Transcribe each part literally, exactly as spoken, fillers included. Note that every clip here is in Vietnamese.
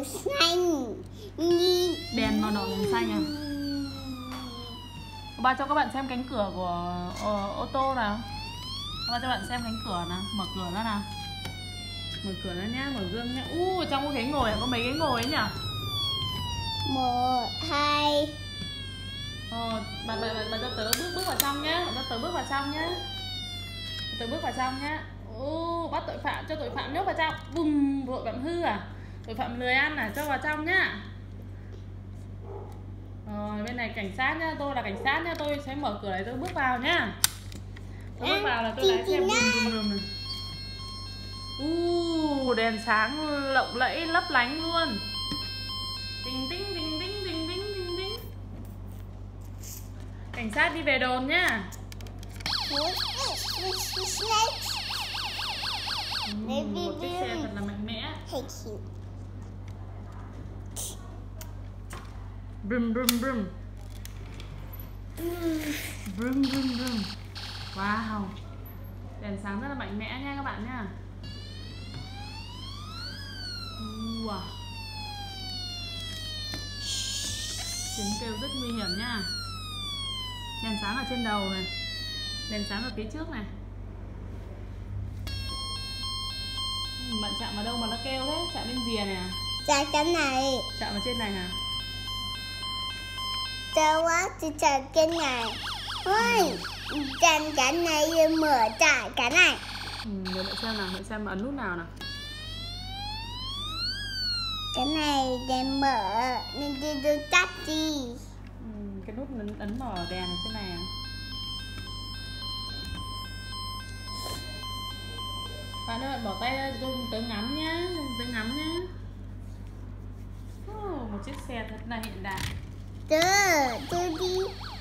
xanh. Đèn màu đỏ màu xanh à? Ba cho các bạn xem cánh cửa của ô, ô tô nào. Ba cho bạn xem cánh cửa nào, mở cửa ra nào. Mở cửa ra nhá, mở gương nhá. U uh, trong cái ghế ngồi à, có mấy ghế ngồi ấy nhỉ? Một, hai. Ờ, bà, bà, bà, bà cho tớ bước bước vào trong nhá, bà cho tớ bước vào trong nhá. Tớ bước vào trong nhá. U uh, bắt tội phạm, cho tội phạm nhốt vào trong. Bùm, tội phạm hư à? Tội phạm lười ăn à, cho vào trong nhá. Rồi, bên này cảnh sát nhá, tôi là cảnh sát nhá, tôi sẽ mở cửa này, tôi bước vào nhá. Tôi bước vào là tôi lái xe bùm bùm bùm này. Uh, đèn sáng lộng lẫy lấp lánh luôn. Tinh tinh tinh tinh tinh tinh tinh tinh. Cảnh sát đi về đồn nhá. Uhm, một chiếc xe thật là mạnh mẽ. Brum brum brum. Brum brum brum. Wow. Đèn sáng rất là mạnh mẽ nha các bạn nha. Wow. Tiếng kêu rất nguy hiểm nha. Đèn sáng ở trên đầu này, đèn sáng ở phía trước này. Bạn chạm vào đâu mà nó kêu thế? Chạm bên rìa này à? Chạm cái này. Chạm vào trên này hả? Chào quá, chị chạm cái này. Ôi, chạm cái này rồi mở trả cái này. Ừ, để lại xem nào, để xem mà ấn nút nào nào. Cái này để mở nên đi được tắt đi. Ừ, cái nút ấn, ấn mở đèn ở trên này à? Bạn ơi, bạn bỏ tay ra cho tớ ngắm nhá, tớ ngắm nhá. Oh, một chiếc xe thật là hiện đại. Tớ, tớ đi.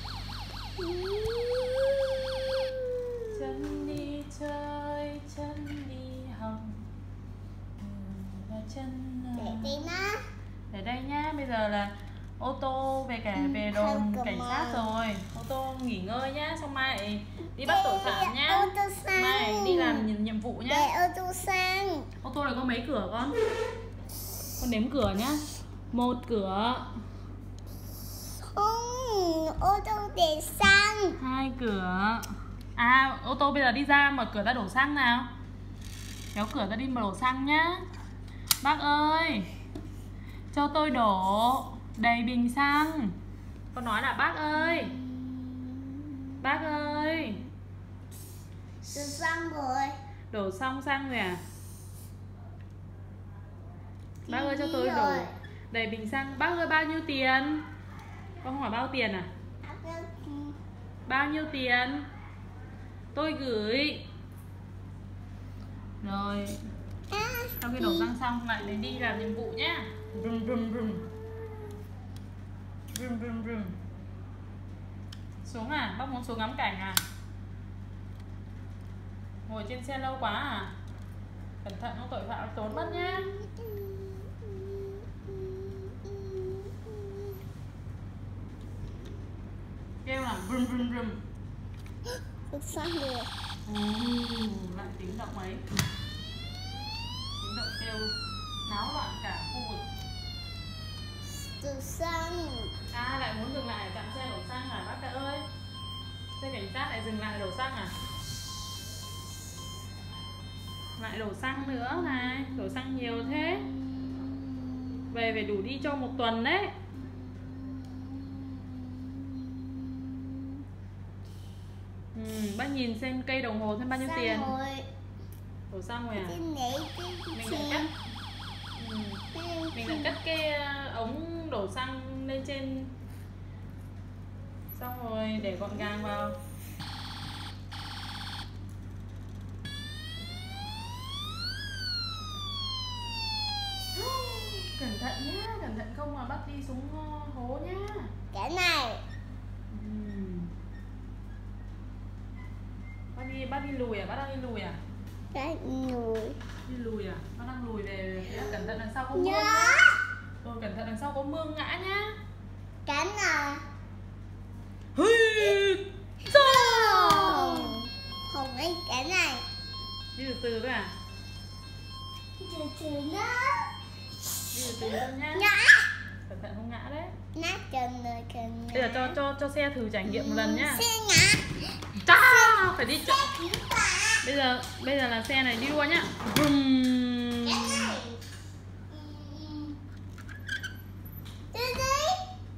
Chân đi chơi, chân đi học. Chân Để đây nó. Để đây nhá, bây giờ là ô tô về cả về đồn cảnh sát rồi. Ô tô nghỉ ngơi nhá, xong mai đi bắt tội phạm nhá. Mai đi làm nhiệm, nhiệm vụ nhá. Để ô tô sang. Ô tô này có mấy cửa con? Con đếm cửa nhá. Một cửa. Không, ô tô để xăng. Hai cửa. À, ô tô bây giờ đi ra mở cửa ra đổ xăng nào. Kéo cửa ra đi mà đổ xăng nhá. Bác ơi, cho tôi đổ đầy bình xăng. Con nói là bác ơi. Bác ơi. Đổ xăng rồi. Đổ xong xăng rồi à? Bác ơi cho tôi đổ đầy bình xăng. Bác ơi bao nhiêu tiền? Con không hỏi bao tiền à? Bao nhiêu tiền? Tôi gửi. Rồi. Sau khi đổ xăng xong lại để đi làm nhiệm vụ nhá. Rum rum rum. Rum rum rum. Xuống à? Bác muốn xuống ngắm cảnh à? Ngồi trên xe lâu quá à? Cẩn thận không tội phạm trốn mất nhá. Kêu là rum rum rum. Đổ xăng rồi. uh, Lại tiếng động ấy. Tiếng động kêu náo loạn cả khu vực. Đổ xăng. À lại muốn dừng lại chặn xe đổ xăng hả bác ơi? Xe cảnh sát lại dừng lại đổ xăng à? Lại đổ xăng nữa này, đổ xăng nhiều thế. Về phải đủ đi cho một tuần đấy. Ừ, bác nhìn xem cây đồng hồ xem bao nhiêu tiền. Rồi. Đổ xăng rồi à? Mình lại cất ừ. Mình lại cất cái ống đổ xăng lên trên. Xong rồi để gọn gàng vào. Cẩn thận nhá, cẩn thận không mà bắt đi xuống hố nhá. Cái này. uhm. Bắt đi, bắt đi lùi à? Bắt đang đi lùi à? Cái lùi. Đi lùi à? Bắt đang lùi về. Cẩn thận đằng sau có mương nhá. Rồi cẩn thận đằng sau có mương ngã nhá. Cái nào? Hây Không. Không ấy cái này. Đi từ từ thôi à? Từ từ nữa. Đi từ từ thôi nhá. Ngã. Cẩn thận không ngã đấy. Nát chân rồi cần. Bây giờ cho cho cho xe thử trải nghiệm một lần nhá. Xe ngã. Chà, phải đi chậm. Bây giờ bây giờ là xe này đi đua nhá. Vum. Cái này. Đi đi.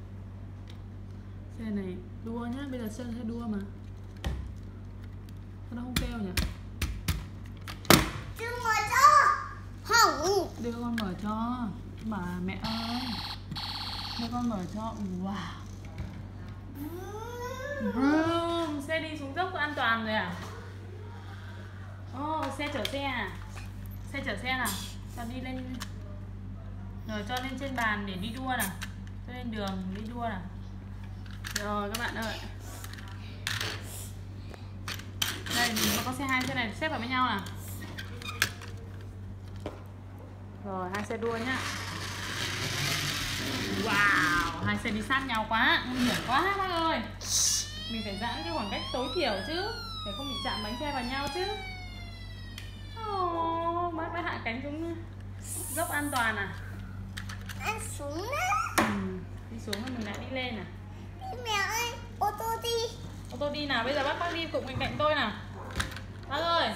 Xe này đua nhá, bây giờ xe sẽ đua mà. Sao nó không kêu nhỉ? Chưa mở cho. Không. Đưa con mở cho. Mà mẹ ơi. Đưa con mở cho. Wow. Vroom. Xe đi xuống dốc an toàn rồi à? Ồ, oh, xe chở xe à? Xe chở xe nào? Cho đi lên. Rồi cho lên trên bàn để đi đua nào. Cho lên đường đi đua nào. Rồi các bạn ơi. Đây, mình có xe hai xe này xếp vào với nhau nào. Rồi, hai xe đua nhá. Wow, hai xe đi sát nhau quá, nguy hiểm quá bác ơi. Mình phải giãn cái khoảng cách tối thiểu chứ, để không bị chạm bánh xe vào nhau chứ. Oh, bác đã hạ cánh xuống dốc an toàn à? Ăn xuống đó. Ừ, đi xuống rồi mình lại đi lên à? Mẹ ơi, ô tô đi. Ô tô đi nào, bây giờ bác bác đi cùng bên cạnh tôi nào. Bác ơi.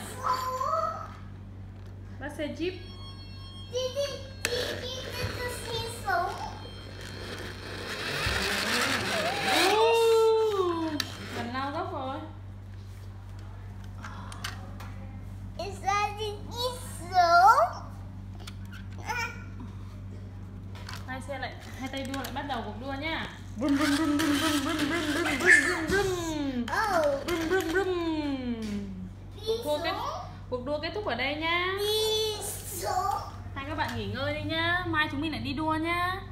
Bác xe Jeep. Đi đi đi đi đi đi đi xuống. Gần lao dốc rồi. Đi ra đi đi xuống. Hai xe lại, hai tay đua lại bắt đầu cuộc đua nhá. Vrum vrum vrum vrum vrum vrum vrum vrum vrum vrum. Oh. Vrum vrum vrum. Đi Cuộc đua kết xuống. cuộc đua kết thúc ở đây nhá. Đi xuống. Hai các bạn nghỉ ngơi đi nhá. Mai chúng mình lại đi đua nhá.